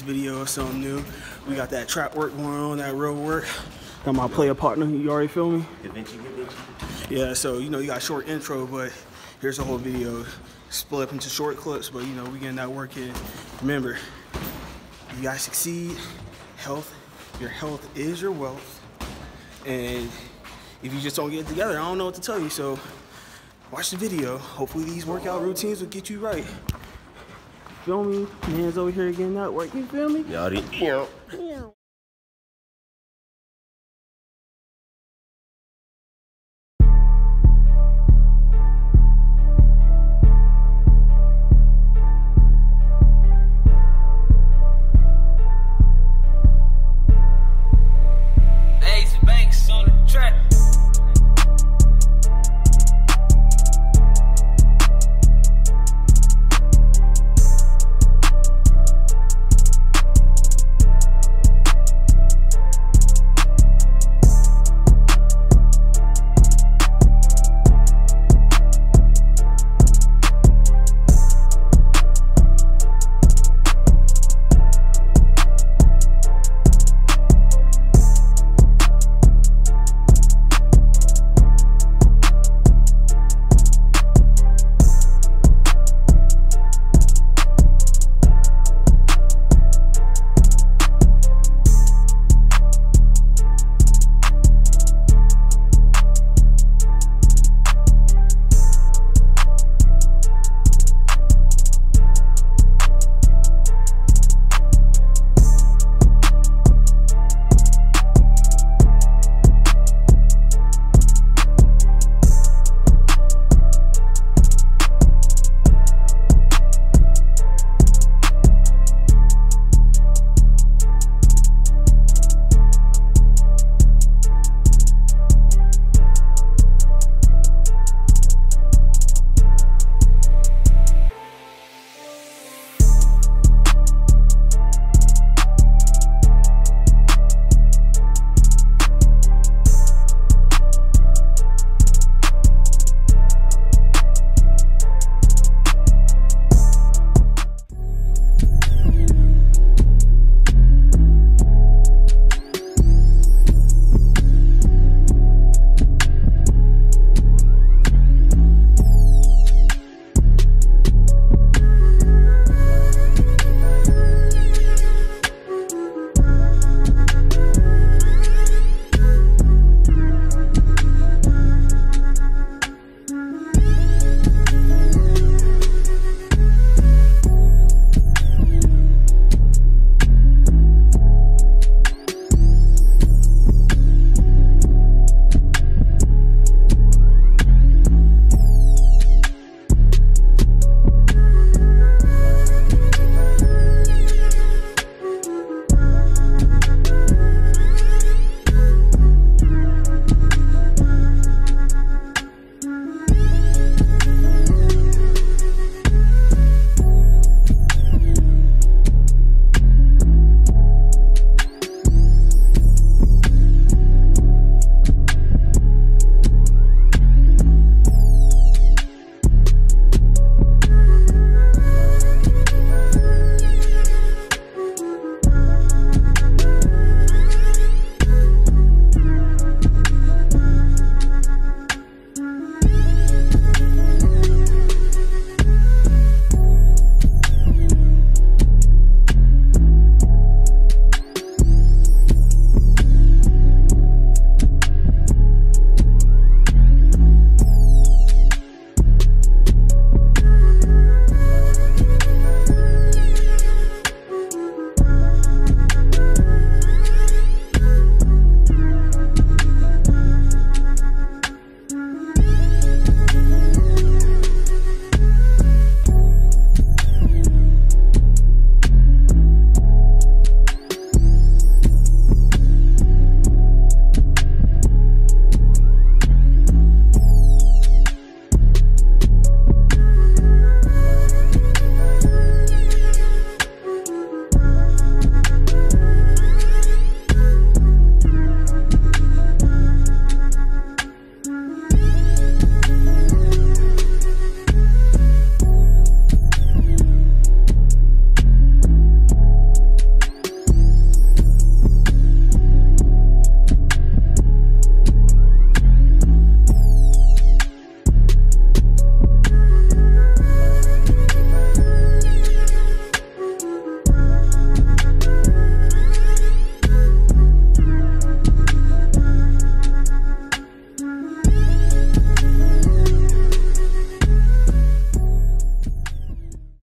video of something new. We got that trap work going on, that road work. Got my player partner, you already feel me? Yeah, so you know you got a short intro, but here's the whole video. Split up into short clips, but you know, we getting that work in. Remember, you guys succeed. Your health is your wealth. And if you just don't get it together, I don't know what to tell you. So watch the video. Hopefully these workout routines will get you right. Feel me? Man's over here getting that work. You feel me? Y'all